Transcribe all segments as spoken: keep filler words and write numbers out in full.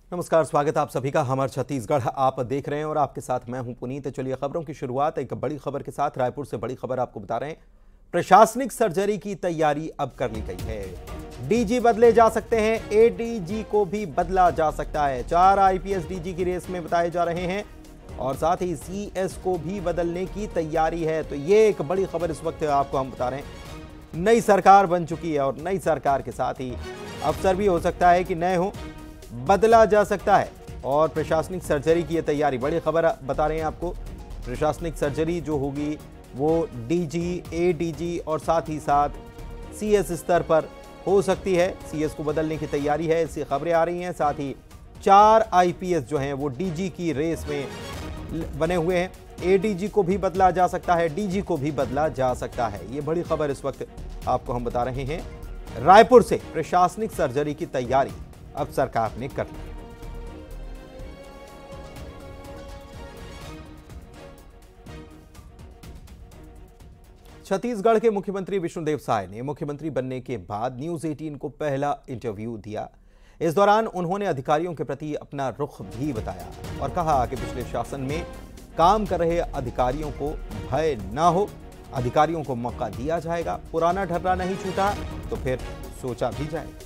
नमस्कार, स्वागत आप सभी का हमारे छत्तीसगढ़ आप देख रहे हैं और आपके साथ मैं हूं पुनीत। चलिए खबरों की शुरुआत एक बड़ी खबर के साथ। रायपुर से बड़ी खबर आपको बता रहे हैं। प्रशासनिक सर्जरी की तैयारी अब कर ली गई है। डीजी बदले जा सकते हैं, एडीजी को भी बदला जा सकता है। चार आईपीएस डीजी की रेस में बताए जा रहे हैं और साथ ही सीएस को भी बदलने की तैयारी है। तो ये एक बड़ी खबर इस वक्त आपको हम बता रहे हैं। नई सरकार बन चुकी है और नई सरकार के साथ ही अफसर भी हो सकता है कि नए हो, बदला जा सकता है और प्रशासनिक सर्जरी की ये तैयारी। बड़ी खबर बता रहे हैं आपको। प्रशासनिक सर्जरी जो होगी वो डीजी, एडीजी और साथ ही साथ सीएस स्तर पर हो सकती है। सीएस को बदलने की तैयारी है, ऐसी खबरें आ रही हैं। साथ ही चार आईपीएस जो हैं वो डीजी की रेस में बने हुए हैं। एडीजी को भी बदला जा सकता है, डीजी को भी बदला जा सकता है। ये बड़ी खबर इस वक्त आपको हम बता रहे हैं। रायपुर से प्रशासनिक सर्जरी की तैयारी अब सरकार ने कर ली। छत्तीसगढ़ के मुख्यमंत्री विष्णुदेव साय ने मुख्यमंत्री बनने के बाद न्यूज अठारह को पहला इंटरव्यू दिया। इस दौरान उन्होंने अधिकारियों के प्रति अपना रुख भी बताया और कहा कि पिछले शासन में काम कर रहे अधिकारियों को भय न हो, अधिकारियों को मौका दिया जाएगा। पुराना ढर्रा नहीं छूटा तो फिर सोचा भी जाएगा।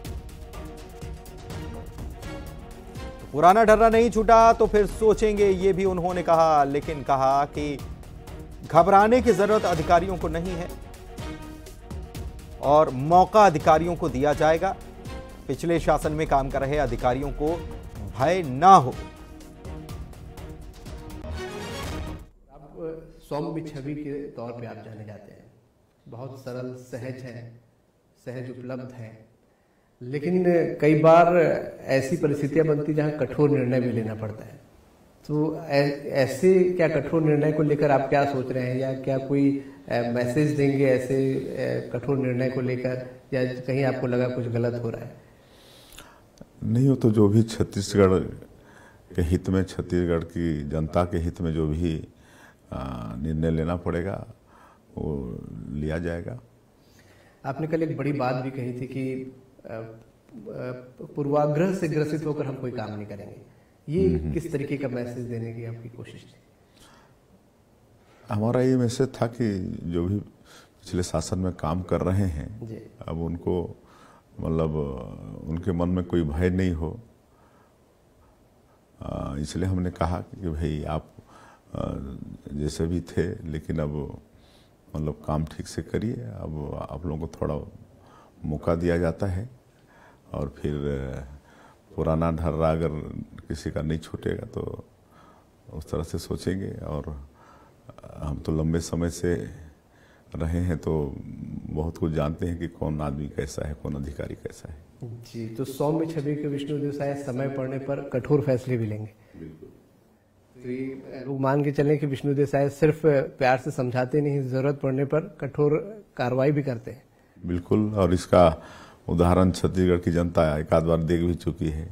पुराना ढर्रा नहीं छूटा तो फिर सोचेंगे, ये भी उन्होंने कहा। लेकिन कहा कि घबराने की जरूरत अधिकारियों को नहीं है और मौका अधिकारियों को दिया जाएगा। पिछले शासन में काम कर रहे अधिकारियों को भय ना हो। आप सौम्य छवि के तौर पे आप जाने जाते हैं, बहुत सरल सहज है, सहज उपलब्ध है, लेकिन कई बार ऐसी परिस्थितियां बनती जहां कठोर निर्णय भी लेना पड़ता है। तो ऐसे क्या कठोर निर्णय को लेकर आप क्या सोच रहे हैं, या क्या कोई मैसेज देंगे ऐसे कठोर निर्णय को लेकर, या कहीं आपको लगा कुछ गलत हो रहा है? नहीं, हो तो जो भी छत्तीसगढ़ के हित में, छत्तीसगढ़ की जनता के हित में जो भी निर्णय लेना पड़ेगा वो लिया जाएगा। आपने कल एक बड़ी बात भी कही थी कि पूर्वाग्रह से ग्रसित होकर हम कोई काम नहीं करेंगे। ये किस तरीके का मैसेज देने की आपकी कोशिश थी? हमारा ये मैसेज था कि जो भी पिछले शासन में काम कर रहे हैं अब उनको मतलब उनके मन में कोई भय नहीं हो। इसलिए हमने कहा कि भाई आप जैसे भी थे, लेकिन अब मतलब काम ठीक से करिए। अब आप लोगों को थोड़ा मौका दिया जाता है और फिर पुराना ढर्रा अगर किसी का नहीं छूटेगा तो उस तरह से सोचेंगे। और हम तो लंबे समय से रहे हैं तो बहुत कुछ जानते हैं कि कौन आदमी कैसा है, कौन अधिकारी कैसा है। जी, तो सौम्य छवि के विष्णुदेव साय समय पड़ने पर कठोर फैसले भी लेंगे। बिल्कुल। तो ये लोग मान के चलें कि विष्णुदेव साय सिर्फ प्यार से समझाते नहीं, जरूरत पड़ने पर कठोर कार्रवाई भी करते हैं। बिल्कुल, और इसका उदाहरण छत्तीसगढ़ की जनता एक आध बार देख भी चुकी है।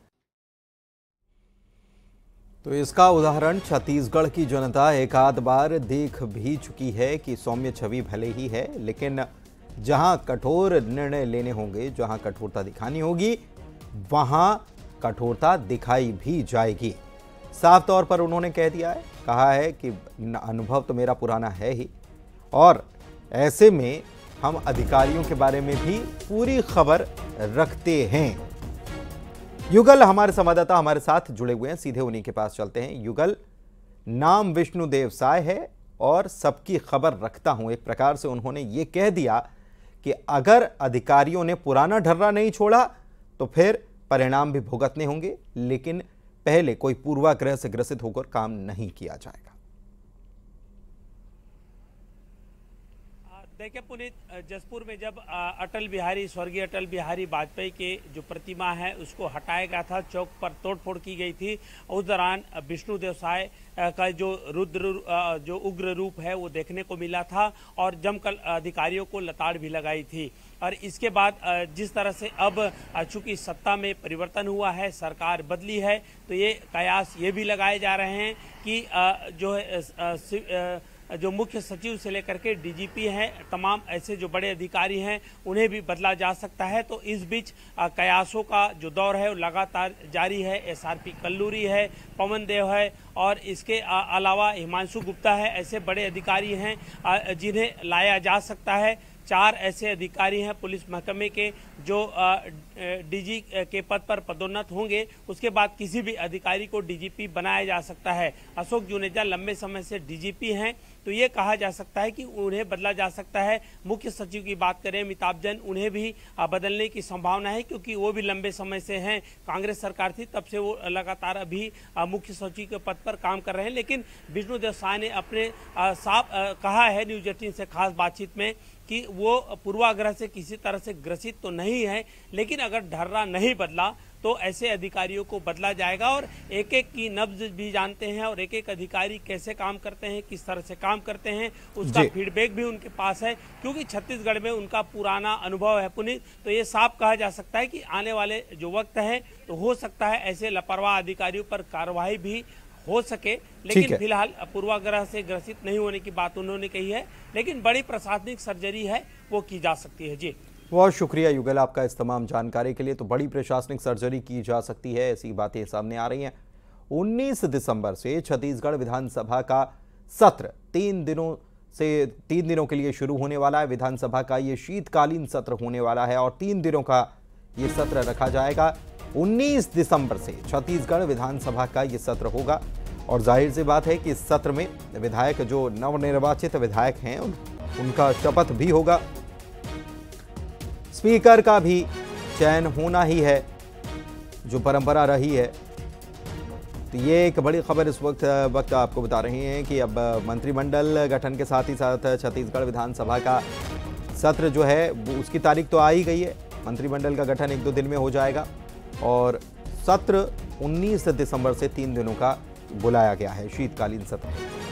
तो इसका उदाहरण छत्तीसगढ़ की जनता एक आध बार देख भी चुकी है कि सौम्य छवि भले ही है, लेकिन जहां कठोर निर्णय लेने होंगे, जहां कठोरता दिखानी होगी, वहां कठोरता दिखाई भी जाएगी। साफ तौर पर उन्होंने कह दिया है, कहा है कि अनुभव तो मेरा पुराना है ही और ऐसे में हम अधिकारियों के बारे में भी पूरी खबर रखते हैं। युगल हमारे संवाददाता हमारे साथ जुड़े हुए हैं, सीधे उन्हीं के पास चलते हैं। युगल, नाम विष्णुदेव साय है और सबकी खबर रखता हूं, एक प्रकार से उन्होंने ये कह दिया कि अगर अधिकारियों ने पुराना ढर्रा नहीं छोड़ा तो फिर परिणाम भी भुगतने होंगे, लेकिन पहले कोई पूर्वाग्रह से ग्रसित होकर काम नहीं किया जाएगा। देखिए पुनीत, जसपुर में जब अटल बिहारी स्वर्गीय अटल बिहारी वाजपेयी के जो प्रतिमा है उसको हटाया गया था, चौक पर तोड़फोड़ की गई थी, उस दौरान विष्णुदेव साय का जो रुद्र जो उग्र रूप है वो देखने को मिला था और जमकर अधिकारियों को लताड़ भी लगाई थी। और इसके बाद जिस तरह से अब चूंकि सत्ता में परिवर्तन हुआ है, सरकार बदली है, तो ये कयास ये भी लगाए जा रहे हैं कि जो है जो मुख्य सचिव से लेकर के डीजीपी हैं, तमाम ऐसे जो बड़े अधिकारी हैं उन्हें भी बदला जा सकता है। तो इस बीच कयासों का जो दौर है वो लगातार जारी है। एसआरपी कल्लूरी है, पवन देव है और इसके अलावा हिमांशु गुप्ता है, ऐसे बड़े अधिकारी हैं जिन्हें लाया जा सकता है। चार ऐसे अधिकारी हैं पुलिस महकमे के जो डीजी के पद पर पदोन्नत होंगे। उसके बाद किसी भी अधिकारी को डीजीपी बनाया जा सकता है। अशोक जुनेजा लंबे समय से डीजीपी हैं, तो ये कहा जा सकता है कि उन्हें बदला जा सकता है। मुख्य सचिव की बात करें अमिताभ जैन, उन्हें भी बदलने की संभावना है क्योंकि वो भी लंबे समय से हैं। कांग्रेस सरकार थी तब से वो लगातार अभी मुख्य सचिव के पद पर काम कर रहे हैं। लेकिन विष्णुदेव साय ने अपने साफ कहा है न्यूज एटीन से खास बातचीत में कि वो पूर्वाग्रह से किसी तरह से ग्रसित तो नहीं है, लेकिन अगर ढर्रा नहीं बदला तो ऐसे अधिकारियों को बदला जाएगा। और एक एक की नब्ज भी जानते हैं और एक एक अधिकारी कैसे काम करते हैं, किस तरह से काम करते हैं, उसका फीडबैक भी उनके पास है क्योंकि छत्तीसगढ़ में उनका पुराना अनुभव है पुनीत। तो ये साफ कहा जा सकता है कि आने वाले जो वक्त है तो हो सकता है ऐसे लापरवाह अधिकारियों पर कार्रवाई भी हो सके। लेकिन फिलहाल पूर्वाग्रह से ग्रसित नहीं होने की बात उन्होंने कही है, लेकिन बड़ी प्रशासनिक सर्जरी है वो की जा सकती है। जी बहुत शुक्रिया युगल आपका इस तमाम जानकारी के लिए। तो बड़ी प्रशासनिक सर्जरी की जा सकती है, ऐसी बातें सामने आ रही हैं। उन्नीस दिसंबर से छत्तीसगढ़ विधानसभा का सत्र तीन दिनों से तीन दिनों के लिए शुरू होने वाला है। विधानसभा का ये शीतकालीन सत्र होने वाला है और तीन दिनों का ये सत्र रखा जाएगा। उन्नीस दिसंबर से छत्तीसगढ़ विधानसभा का ये सत्र होगा और जाहिर सी बात है कि इस सत्र में विधायक जो नवनिर्वाचित विधायक हैं उन, उनका शपथ भी होगा। स्पीकर का भी चयन होना ही है, जो परंपरा रही है। तो ये एक बड़ी खबर इस वक्त वक्त आपको बता रहे हैं कि अब मंत्रिमंडल गठन के साथ ही साथ छत्तीसगढ़ विधानसभा का सत्र जो है उसकी तारीख तो आ ही गई है। मंत्रिमंडल का गठन एक दो दिन में हो जाएगा और सत्र उन्नीस दिसंबर से तीन दिनों का बुलाया गया है, शीतकालीन सत्र।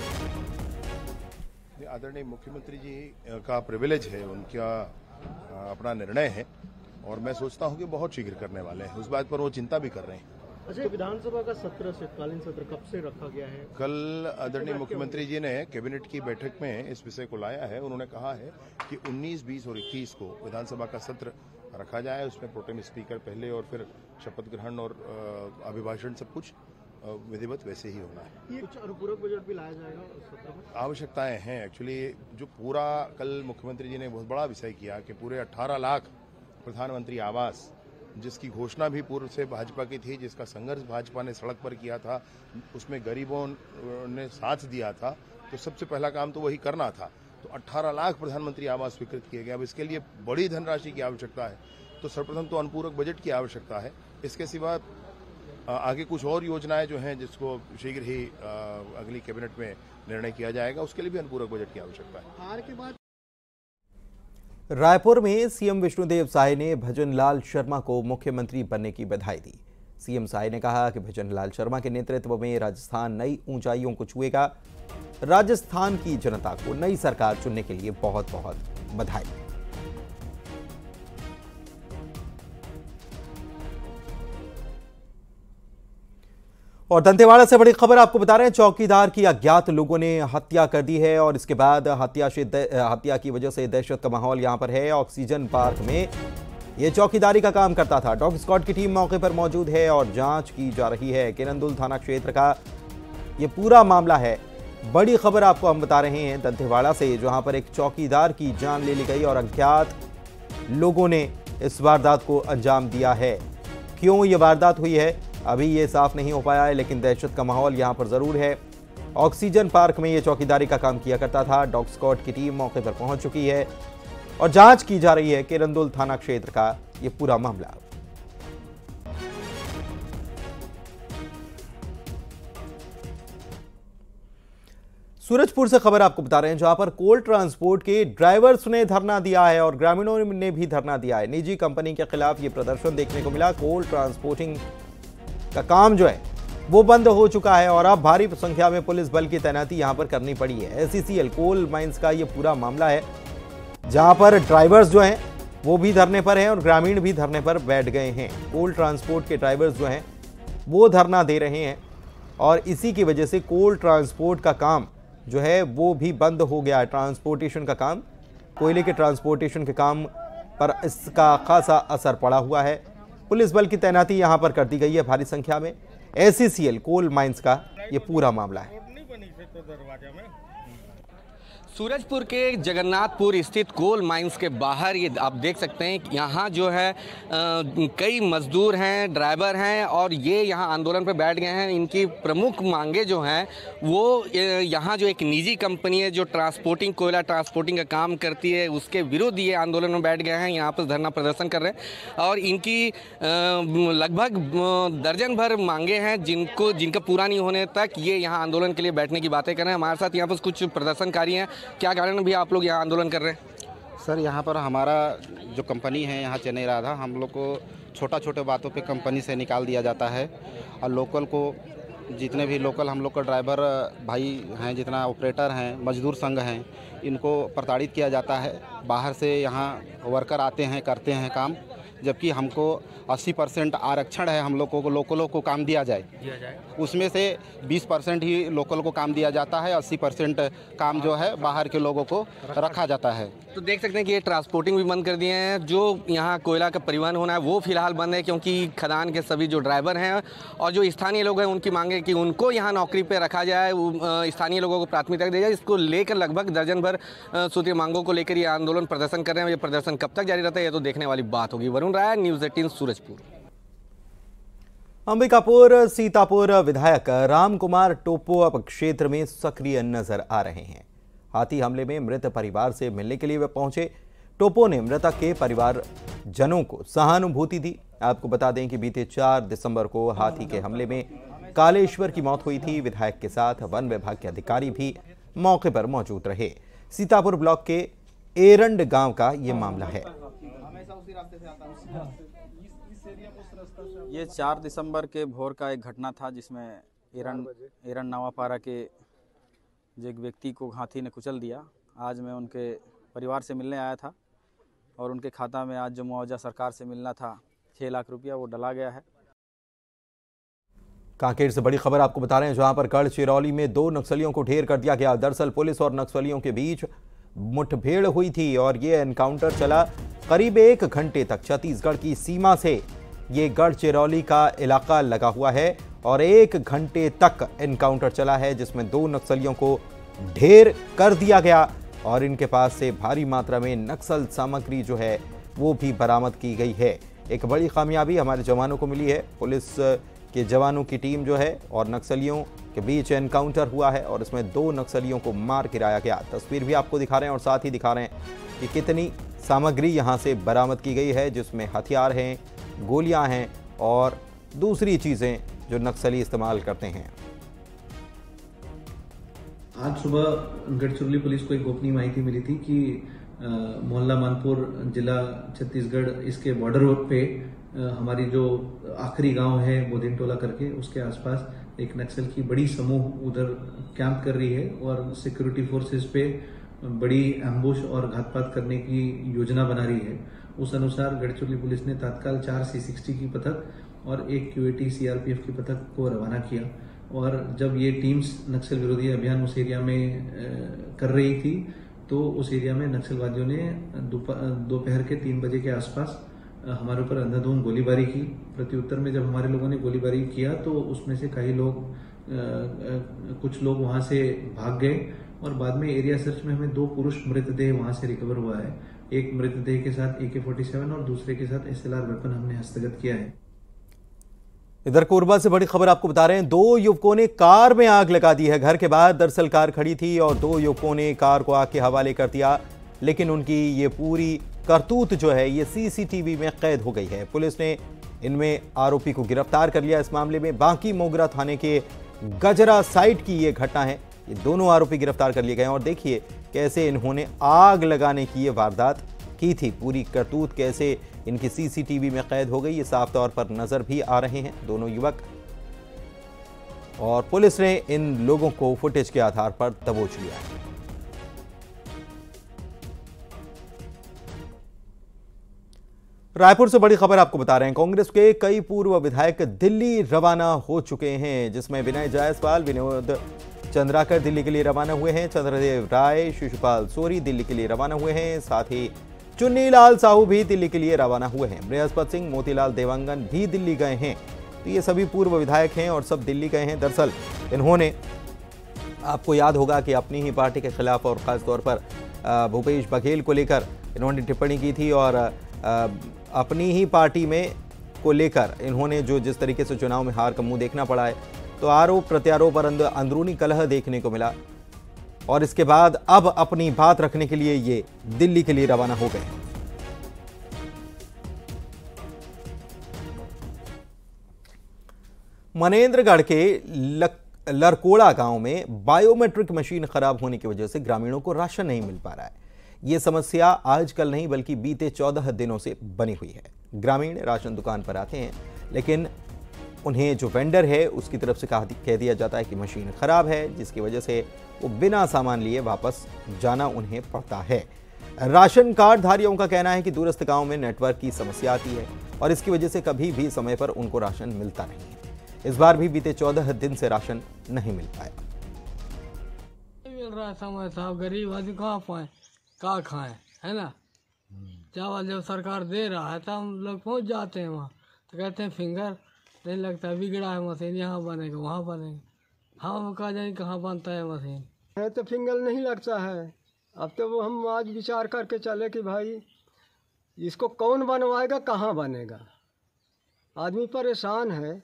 आदरणीय मुख्यमंत्री जी का प्रिविलेज है, उनका अपना निर्णय है और मैं सोचता हूं कि बहुत शीघ्र करने वाले हैं। उस बात पर वो चिंता भी कर रहे हैं। अच्छा, विधानसभा का सत्र शीतकालीन सत्र कब से रखा गया है? कल आदरणीय मुख्यमंत्री जी ने कैबिनेट की बैठक में इस विषय को लाया है। उन्होंने कहा है कि उन्नीस, बीस और इक्कीस को विधानसभा का सत्र रखा जाए। उसमें प्रोटेम स्पीकर पहले और फिर शपथ ग्रहण और अभिभाषण सब कुछ विधिवत वैसे ही होना है। कुछ अनुपूरक बजट भी लाया जाएगा उस सत्र में? आवश्यकताएं हैं। एक्चुअली जो पूरा कल मुख्यमंत्री जी ने बहुत बड़ा विषय किया कि पूरे अठारह लाख प्रधानमंत्री आवास, जिसकी घोषणा भी पूर्व से भाजपा की थी, जिसका संघर्ष भाजपा ने सड़क पर किया था, उसमें गरीबों ने साथ दिया था, तो सबसे पहला काम तो वही करना था। तो अठारह लाख प्रधानमंत्री आवास स्वीकृत किए गए। अब इसके लिए बड़ी धनराशि की आवश्यकता है, तो सर्वप्रथम तो अनुपूरक बजट की आवश्यकता है। इसके सिवा आगे कुछ और योजनाएं जो हैं जिसको शीघ्र ही अगली कैबिनेट में निर्णय किया जाएगा, उसके लिए भी अनुपूरक बजट की आवश्यकता है। हार के बाद रायपुर में सीएम विष्णुदेव साय ने भजनलाल शर्मा को मुख्यमंत्री बनने की बधाई दी। सीएम साय ने कहा कि भजनलाल शर्मा के नेतृत्व में राजस्थान नई ऊंचाइयों को छुएगा। राजस्थान की जनता को नई सरकार चुनने के लिए बहुत बहुत बधाई। और दंतेवाड़ा से बड़ी खबर आपको बता रहे हैं। चौकीदार की अज्ञात लोगों ने हत्या कर दी है और इसके बाद हत्या से हत्या की वजह से दहशत का माहौल यहां पर है। ऑक्सीजन पार्क में यह चौकीदारी का काम करता था। डॉग स्क्वाड की टीम मौके पर मौजूद है और जांच की जा रही है। किरंदुल थाना क्षेत्र का यह पूरा मामला है। बड़ी खबर आपको हम बता रहे हैं दंतेवाड़ा से, जहां पर एक चौकीदार की जान ले ली गई और अज्ञात लोगों ने इस वारदात को अंजाम दिया है। क्यों यह वारदात हुई है अभी ये साफ नहीं हो पाया है, लेकिन दहशत का माहौल यहां पर जरूर है। ऑक्सीजन पार्क में ये चौकीदारी का काम किया करता था। डॉग स्क्वाड की टीम मौके पर पहुंच चुकी है और जांच की जा रही है किरंदुल थाना क्षेत्र का ये पूरा मामला। सूरजपुर से खबर आपको बता रहे हैं, जहां पर कोल ट्रांसपोर्ट के ड्राइवर्स ने धरना दिया है और ग्रामीणों ने भी धरना दिया है। निजी कंपनी के खिलाफ ये प्रदर्शन देखने को मिला। कोल ट्रांसपोर्टिंग का काम जो है वो बंद हो चुका है और अब भारी संख्या में पुलिस बल की तैनाती यहां पर करनी पड़ी है। एसईसीएल कोल माइंस का ये पूरा मामला है, जहां पर ड्राइवर्स जो हैं वो भी धरने पर हैं और ग्रामीण भी धरने पर बैठ गए हैं। कोल ट्रांसपोर्ट के ड्राइवर्स जो हैं वो धरना दे रहे हैं और इसी की वजह से कोल ट्रांसपोर्ट का काम जो है वो भी बंद हो गया है। ट्रांसपोर्टेशन का काम, कोयले के ट्रांसपोर्टेशन के काम पर इसका खासा असर पड़ा हुआ है। पुलिस बल की तैनाती यहां पर कर दी गई है भारी संख्या में। S E C L coal mines का ये पूरा मामला है। सूरजपुर के जगन्नाथपुर स्थित कोल माइंस के बाहर ये आप देख सकते हैं कि यहाँ जो है आ, कई मजदूर हैं, ड्राइवर हैं और ये यहाँ आंदोलन पर बैठ गए हैं। इनकी प्रमुख मांगे जो हैं वो यहाँ जो एक निजी कंपनी है जो ट्रांसपोर्टिंग कोयला ट्रांसपोर्टिंग का काम करती है उसके विरुद्ध ये आंदोलन में बैठ गए हैं। यहाँ पर धरना प्रदर्शन कर रहे हैं और इनकी लगभग दर्जन भर मांगे हैं जिनको जिनका पूरा नहीं होने तक ये यहाँ आंदोलन के लिए बैठने की बातें कर रहे हैं। हमारे साथ यहाँ पर कुछ प्रदर्शनकारी हैं। क्या कारण भी आप लोग यहाँ आंदोलन कर रहे हैं? सर यहाँ पर हमारा जो कंपनी है यहाँ चेन्नई राधा, हम लोग को छोटा छोटे बातों पे कंपनी से निकाल दिया जाता है और लोकल को जितने भी लोकल हम लोग का ड्राइवर भाई हैं, जितना ऑपरेटर हैं, मजदूर संघ हैं, इनको प्रताड़ित किया जाता है। बाहर से यहाँ वर्कर आते हैं, करते हैं काम, जबकि हमको अस्सी परसेंट आरक्षण है हम लोगों को लोकलों को काम दिया जाए, दिया जाए। उसमें से बीस परसेंट ही लोकल को काम दिया जाता है, अस्सी परसेंट काम जो है बाहर के लोगों को रखा जाता है। तो देख सकते हैं कि ये ट्रांसपोर्टिंग भी बंद कर दिए हैं। जो यहाँ कोयला का परिवहन होना है वो फिलहाल बंद है क्योंकि खदान के सभी जो ड्राइवर हैं और जो स्थानीय लोग हैं उनकी मांग है कि उनको यहाँ नौकरी पर रखा जाए, स्थानीय लोगों को प्राथमिकता दी जाए। इसको लेकर लगभग दर्जन भर सूत्रीय मांगों को लेकर ये आंदोलन प्रदर्शन कर रहे हैं। ये प्रदर्शन कब तक जारी रहता है ये तो देखने वाली बात होगी। Varun Rai, news eighteen, Surajpur. अंबिकापुर सीतापुर विधायक राम कुमार टोप्पो अब क्षेत्र में सक्रिय नजर आ रहे हैं। हाथी हमले में मृत परिवार से मिलने के लिए वे पहुंचे। टोप्पो ने मृतक के परिवारजनों को सहानुभूति दी। आपको बता दें कि बीते चार दिसंबर को हाथी के हमले में कालेश्वर की मौत हुई थी। विधायक के साथ वन विभाग के अधिकारी भी मौके पर मौजूद रहे। सीतापुर ब्लॉक के एरंड गांव का ये मामला है। ये चार दिसंबर के भोर का एक घटना था जिसमें एरंड एरंड नावापारा के जो एक व्यक्ति को हाथी ने कुचल दिया। आज मैं उनके परिवार से मिलने आया था और उनके खाता में आज जो मुआवजा सरकार से मिलना था छः लाख रुपया वो डला गया है। कांकेर से बड़ी खबर आपको बता रहे हैं, जहां पर गढ़चिरौली में दो नक्सलियों को ढेर कर दिया गया। दरअसल पुलिस और नक्सलियों के बीच मुठभेड़ हुई थी और ये एनकाउंटर चला करीब एक घंटे तक। छत्तीसगढ़ की सीमा से ये गढ़चिरौली का इलाका लगा हुआ है और एक घंटे तक एनकाउंटर चला है जिसमें दो नक्सलियों को ढेर कर दिया गया और इनके पास से भारी मात्रा में नक्सल सामग्री जो है वो भी बरामद की गई है। एक बड़ी कामयाबी हमारे जवानों को मिली है। पुलिस के जवानों की टीम जो है और नक्सलियों के बीच एनकाउंटर हुआ है और इसमें दो नक्सलियों को मार गिराया गया। तस्वीर भी आपको दिखा रहे हैं और साथ ही दिखा रहे हैं कि कितनी सामग्री यहाँ से बरामद की गई है, जिसमें हथियार हैं, गोलियां हैं और दूसरी चीज़ें जो नक्सली इस्तेमाल करते हैं। आज सुबह गढ़चिरौली पुलिस को एक गोपनीय माहिती मिली थी कि मोहल्ला मानपुर जिला छत्तीसगढ़ इसके बॉर्डर पे आ, हमारी जो आखिरी गांव है बोधिन टोला करके उसके आसपास एक नक्सल की बड़ी समूह उधर कैंप कर रही है और सिक्योरिटी फोर्सेस पे बड़ी एम्बुश और घातपात करने की योजना बना रही है। उस अनुसार गढ़चिरौली पुलिस ने तत्काल चार सी सिक्सटी की पथक और एक क्यूएटी सीआरपीएफ की पथक को रवाना किया और जब ये टीम्स नक्सल विरोधी अभियान उस एरिया में कर रही थी तो उस एरिया में नक्सलवादियों ने दोपहर के तीन बजे के आसपास हमारे ऊपर अंधाधुंध गोलीबारी की। प्रत्युत्तर में जब हमारे लोगों ने गोलीबारी किया तो उसमें से कई लोग कुछ लोग वहां से भाग गए और बाद में एरिया सर्च में हमें दो पुरुष मृतदेह वहां से रिकवर हुआ है। एक मृतदेह के साथ ए के फोर्टी सेवन और दूसरे के साथ एसएलआर वेपन हमने हस्तगत किया है। इधर कोरबा से बड़ी खबर आपको बता रहे हैं, दो युवकों ने कार में आग लगा दी है। घर के बाहर दरअसल कार खड़ी थी और दो युवकों ने कार को आग के हवाले कर दिया, लेकिन उनकी ये पूरी करतूत जो है ये सीसीटीवी में कैद हो गई है। पुलिस ने इनमें आरोपी को गिरफ्तार कर लिया। इस मामले में बांकी मोगरा थाने के गजरा साइट की ये घटना है। ये दोनों आरोपी गिरफ्तार कर लिए गए और देखिए कैसे इन्होंने आग लगाने की ये वारदात की थी। पूरी करतूत कैसे इनकी सीसीटीवी में कैद हो गई, ये साफ तौर पर नजर भी आ रहे हैं दोनों युवक। और पुलिस ने इन लोगों को फुटेज के आधार पर दबोच लिया है। रायपुर से बड़ी खबर आपको बता रहे हैं, कांग्रेस के कई पूर्व विधायक दिल्ली रवाना हो चुके हैं, जिसमें विनय जायसवाल, विनोद चंद्राकर दिल्ली के लिए रवाना हुए हैं। चंद्रदेव राय, शिशुपाल सोरी दिल्ली के लिए रवाना हुए हैं। साथ ही चुन्नीलाल साहू भी दिल्ली के लिए रवाना हुए हैं। बृहस्पति सिंह, मोतीलाल देवांगन भी दिल्ली गए हैं। तो ये सभी पूर्व विधायक हैं और सब दिल्ली गए हैं। दरअसल इन्होंने, आपको याद होगा कि अपनी ही पार्टी के खिलाफ और खासतौर पर भूपेश बघेल को लेकर इन्होंने टिप्पणी की थी और अपनी ही पार्टी में को लेकर इन्होंने जो जिस तरीके से चुनाव में हार का मुंह देखना पड़ा है, तो आरोप प्रत्यारोप पर अंदरूनी कलह देखने को मिला और इसके बाद अब अपनी बात रखने के लिए ये दिल्ली के लिए रवाना हो गए। मनेंद्रगढ़ के लक लरकोड़ा गांव में बायोमेट्रिक मशीन खराब होने की वजह से ग्रामीणों को राशन नहीं मिल पा रहा है। ये समस्या आजकल नहीं बल्कि बीते चौदह दिनों से बनी हुई है। ग्रामीण राशन दुकान पर आते हैं, लेकिन उन्हें जो वेंडर है उसकी तरफ से कह दिया जाता है कि मशीन खराब है, जिसकी वजह से वो बिना सामान लिए वापस जाना उन्हें पड़ता है। राशन कार्ड धारियों का कहना है कि दूरस्थ गाँव में नेटवर्क की समस्या आती है और इसकी वजह से कभी भी समय पर उनको राशन मिलता नहीं है। इस बार भी बीते चौदह दिन से राशन नहीं मिल पाया। मिल रहा समय साहब, गरीब आदमी कहाँ पाए, कहाँ खाएं, है ना। चावल जब सरकार दे रहा है तो हम लोग पहुँच जाते हैं वहाँ, तो कहते हैं फिंगर नहीं लगता, बिगड़ा है मशीन, यहाँ बनेगा वहाँ बनेगा। हम कहा जाए कहाँ बनता है मशीन है तो फिंगर नहीं लगता है। अब तो वो हम आज विचार करके चले कि भाई इसको कौन बनवाएगा, कहाँ बनेगा। आदमी परेशान है।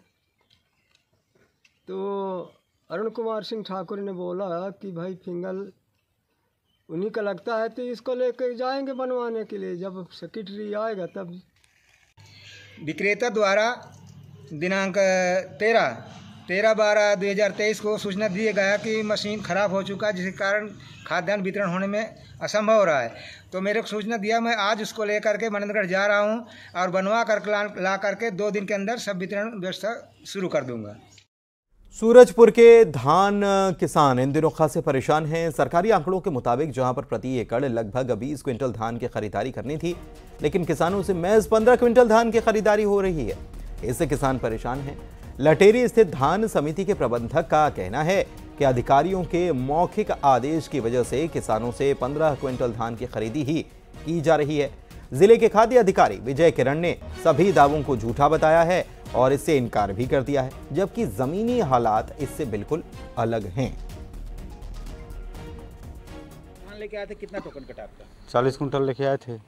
तो अरुण कुमार सिंह ठाकुर ने बोला कि भाई फिंगर उन्हीं का लगता है तो इसको लेकर जाएंगे बनवाने के लिए, जब सेक्रेटरी आएगा तब। विक्रेता द्वारा दिनांक तेरह तेरह बारह दो हज़ार तेईस को सूचना दिया गया कि मशीन खराब हो चुका है, जिसके कारण खाद्यान्न वितरण होने में असंभव हो रहा है। तो मेरे को सूचना दिया, मैं आज उसको लेकर के मनेंद्रगढ़ जा रहा हूं और बनवा कर ला, ला करके दो दिन के अंदर सब वितरण व्यवस्था शुरू कर दूंगा। सूरजपुर के धान किसान इन दिनों खासे परेशान हैं। सरकारी आंकड़ों के मुताबिक जहां पर प्रति एकड़ लगभग बीस क्विंटल धान की खरीदारी करनी थी, लेकिन किसानों से महज पंद्रह क्विंटल धान की खरीदारी हो रही है। इससे किसान परेशान हैं। लटेरी स्थित धान समिति के प्रबंधक का कहना है कि अधिकारियों के मौखिक आदेश की वजह से किसानों से पंद्रह क्विंटल धान की खरीदी ही की जा रही है। जिले के खाद्य अधिकारी विजय किरण ने सभी दावों को झूठा बताया है और इससे इनकार भी कर दिया है, जबकि जमीनी हालात इससे बिल्कुल अलग हैं। धान लेके आए थे, कितना टोकन कटा आपका? चालीस कुंटल लेके आए थे।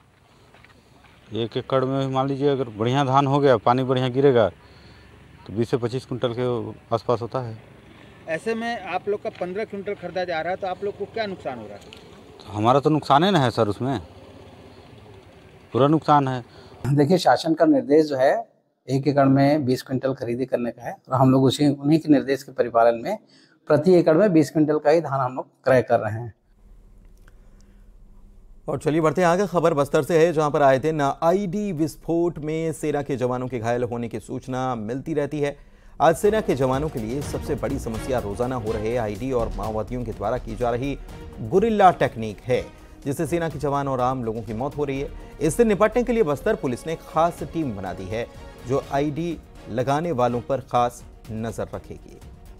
एक एकड़ में मान लीजिए अगर बढ़िया धान हो गया, पानी बढ़िया गिरेगा तो बीस से पच्चीस कुंटल के आसपास होता है। ऐसे में आप लोग का पंद्रह क्विंटल खरीदा जा रहा है, तो आप लोग को क्या नुकसान हो रहा है? तो हमारा तो नुकसान है ना है सर, उसमें पूरा नुकसान है। देखिए, शासन का निर्देश जो है एक एकड़ में बीस क्विंटल खरीदी करने का है और हम लोग उसी उन्हीं के निर्देश के परिपालन में प्रति एकड़ में बीस क्विंटल का ही धान हम लोग क्रय कर रहे हैं। और चलिए बढ़ते हैं आगे। खबर बस्तर से है, जहां पर आए दिन आईडी विस्फोट में सेना के जवानों के घायल होने की सूचना मिलती रहती है। आज सेना के जवानों के लिए सबसे बड़ी समस्या रोजाना हो रहे आईडी और माओवादियों के द्वारा की जा रही गुरिल्ला टेक्निक है, जिससे सेना के जवान और आम लोगों की मौत हो रही है। इससे निपटने के लिए बस्तर पुलिस ने खास टीम बना दी है, जो आईडी लगाने वालों पर खास नजर रखेगी।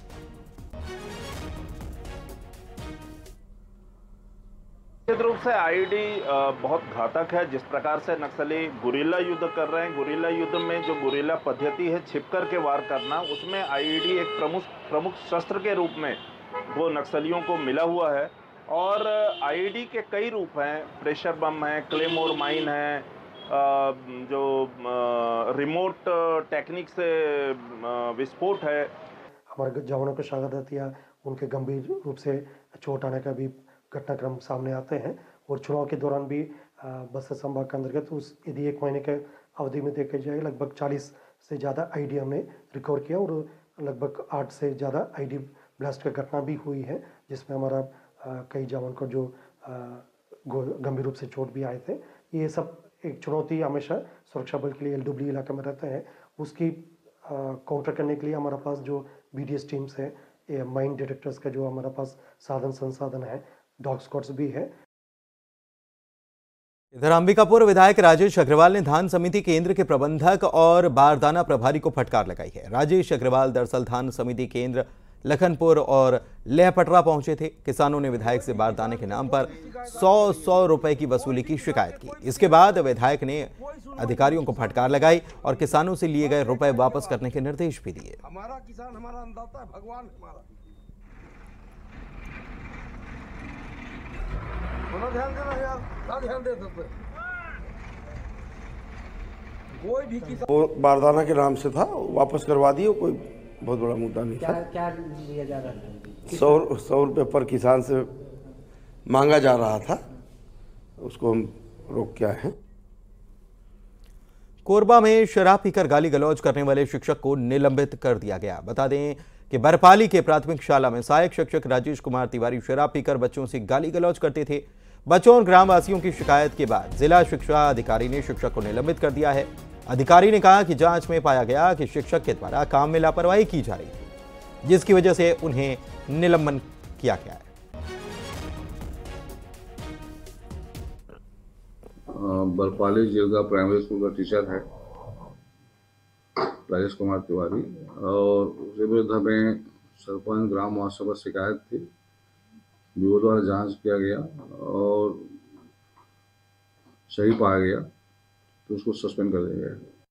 निश्चित रूप से आईडी बहुत घातक है। जिस प्रकार से नक्सली गुरिल्ला युद्ध कर रहे हैं, गुरिल्ला युद्ध में जो गुरिल्ला पद्धति है छिपकर के वार करना, उसमें आईडी एक प्रमुख प्रमुख शस्त्र के रूप में वो नक्सलियों को मिला हुआ है। और आईडी के कई रूप हैं, प्रेशर बम है, क्लेमोर माइन है, जो रिमोट टेक्निक से विस्फोट है। हमारे जवानों को शहादत या उनके गंभीर रूप से चोट आने का भी घटनाक्रम सामने आते हैं। और चुनाव के दौरान भी बस्तर संभाग के अंतर्गत उस यदि एक महीने के अवधि में देखा जाए लगभग चालीस से ज़्यादा आईडी हमने रिकवर किया और लगभग आठ से ज़्यादा आईडी ब्लास्ट की घटना भी हुई है, जिसमें हमारा कई जवान को जो गंभीर रूप से चोट भी आए थे। ये सब एक चुनौती हमेशा सुरक्षा बल के लिए एल डब्ल्यू इलाके में रहता है। उसकी काउंटर करने के लिए हमारे पास जो बी डी एस टीम्स है, माइन डिटेक्टर्स का जो हमारे पास साधन संसाधन है, डॉग स्क्वाड्स भी है। इधर अंबिकापुर विधायक राजेश अग्रवाल ने धान समिति केंद्र के प्रबंधक और बारदाना प्रभारी को फटकार लगाई है। राजेश अग्रवाल दरअसल धान समिति केंद्र लखनपुर और लेहपटरा पहुंचे थे। किसानों ने विधायक से बारदाने के नाम पर सौ सौ रुपए की वसूली की शिकायत की। इसके बाद विधायक ने अधिकारियों को फटकार लगाई और किसानों से लिए गए रुपए वापस करने के निर्देश भी दिए। हमारा किसान हमारा अन्नदाता है, भगवान हमारा। ध्यान देना यार, क्या ध्यान दे सकते? कोई भी किसान वो बारदाना के नाम से था, वापस करवा दिए, कोई बहुत बड़ा मुद्दा नहीं था। क्या लिया जा रहा है? सौ सौ रुपये पर किसान से मांगा जा रहा था, उसको हम रोक के आए हैं। कोरबा में शराब पीकर गाली गलौज करने वाले शिक्षक को निलंबित कर दिया गया। बता दें कि बरपाली के प्राथमिक शाला में सहायक शिक्षक राजेश कुमार तिवारी शराब पीकर बच्चों से गाली गलौज करते थे। बच्चों और ग्रामवासियों की शिकायत के बाद जिला शिक्षा अधिकारी ने शिक्षक को निलंबित कर दिया है। अधिकारी ने कहा कि जांच में पाया गया कि शिक्षक के द्वारा काम में लापरवाही की जा रही थी, जिसकी वजह से उन्हें निलंबन किया गया है। बरपाली जिला प्राइमरी स्कूल का टीचर है राजेश कुमार तिवारी, और उसके विरुद्ध हमें सरपंच ग्राम महोत्सव पर शिकायत थी। ब्यूरो द्वारा जांच किया गया और सही पाया गया तो उसको सस्पेंड कर दिया गया।